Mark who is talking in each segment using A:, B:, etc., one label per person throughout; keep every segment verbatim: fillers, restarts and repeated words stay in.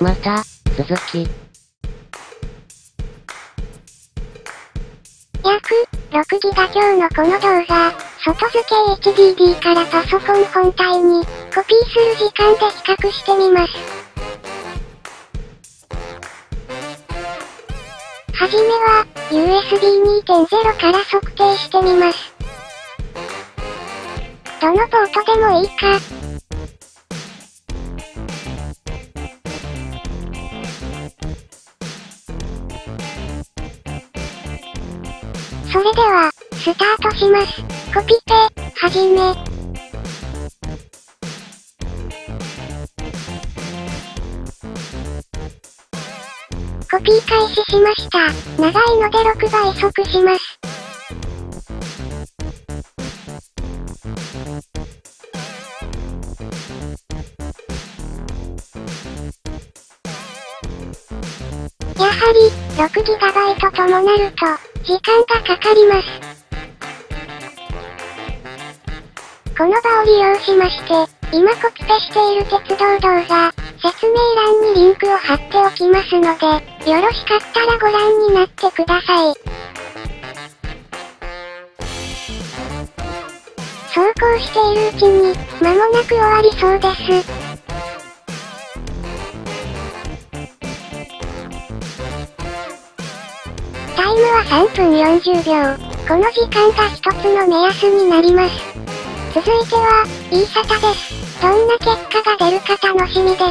A: また、続き。
B: 約、ろくギガ強のこの動画、外付け エイチディーディー からパソコン本体に、コピーする時間で比較してみます。はじめは、ユーエスビーにてんゼロ から測定してみます。どのポートでもいいか。それでは、スタートします。コピペ、はじめ。コピー開始しました。長いのでろくばい速します。やはり、ろくギガバイト ともなると、時間がかかります。この場を利用しまして、今コピペしている鉄道動画、説明欄にリンクを貼っておきますので、よろしかったらご覧になってください。走行しているうちに、間もなく終わりそうです。タイムはさんぷんよんじゅうびょう。この時間が一つの目安になります。続いては、イーサタです。どんな結果が出るか楽しみです。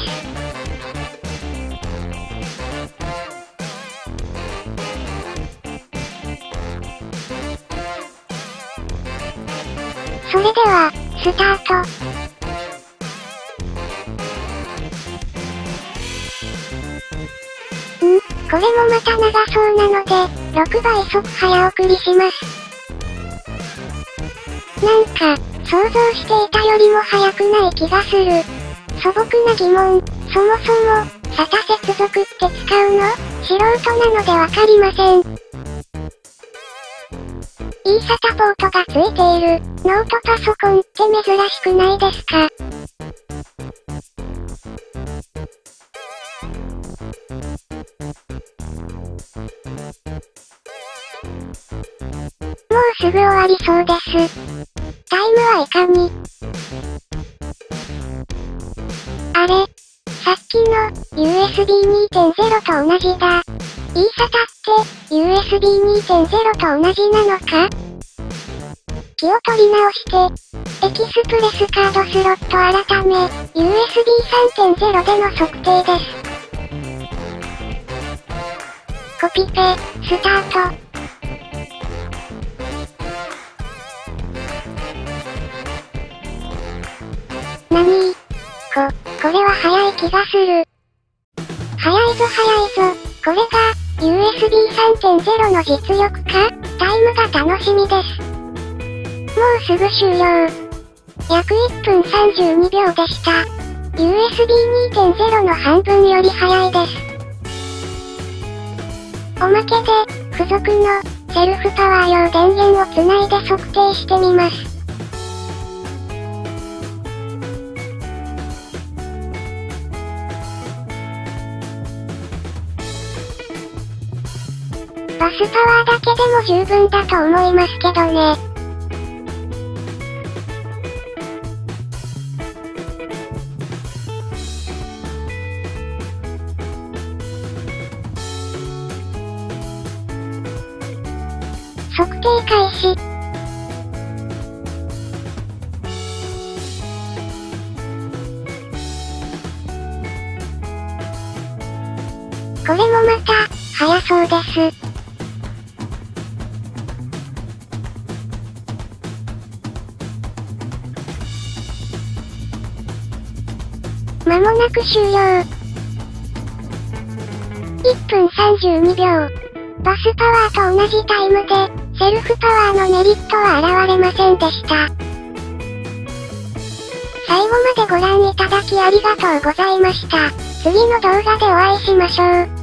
B: それでは、スタート。ん、これもまた長そうなので、ろくばい速早送りします。なんか、想像していたよりも速くない気がする。素朴な疑問、そもそも、サタ接続って使うの？素人なのでわかりません。イーサタポートがついている、ノートパソコンって珍しくないですか？もうすぐ終わりそうです。タイムはいかに？あれ？さっきの ユーエスビーにてんゼロ と同じだ。イーサタって ユーエスビーにてんゼロ と同じなのか？気を取り直して、エキスプレスカードスロット改め ユーエスビーさんてんゼロ での測定です。コピペ、スタート。なに？こ、これは早い気がする。早いぞ早いぞ。これが ユーエスビーさんてんゼロ の実力か？タイムが楽しみです。もうすぐ終了。約いっぷんさんじゅうにびょうでした。ユーエスビーにてんゼロ の半分より早いです。おまけで、付属のセルフパワー用電源をつないで測定してみます。バスパワーだけでも十分だと思いますけどね。測定開始。これもまた、早そうです。まもなく終了。いっぷんさんじゅうにびょう。バスパワーと同じタイムで、セルフパワーのメリットは現れませんでした。最後までご覧いただきありがとうございました。次の動画でお会いしましょう。